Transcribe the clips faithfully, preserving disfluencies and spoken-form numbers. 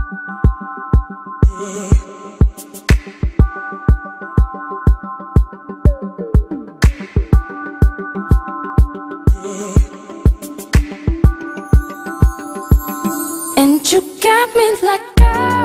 And you got me like, oh,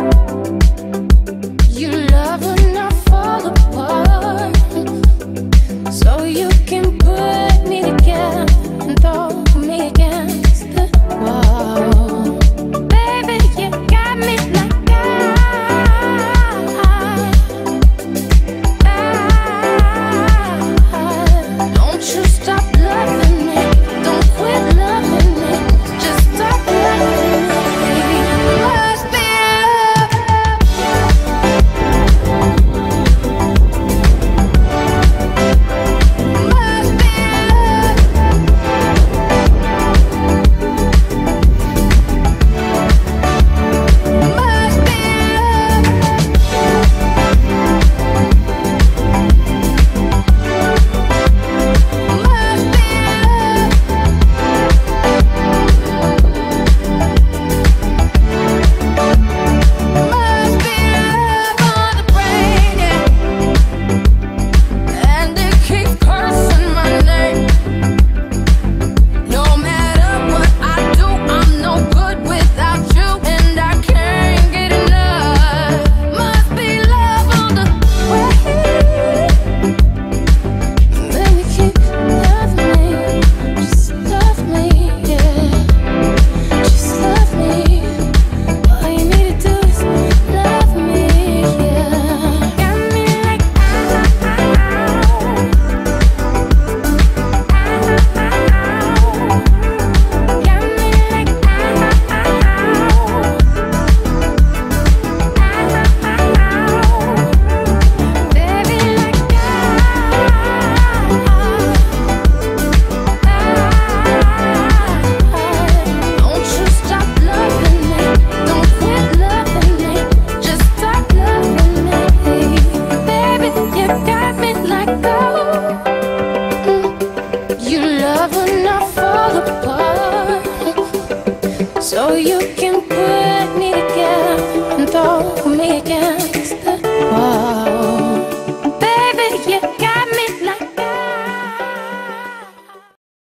you love when I fall apart, so you can put me together and throw me against the wall. Baby, you got me like, oh, don't you stop loving me, don't quit loving me, just stop loving me. Must be so you can put me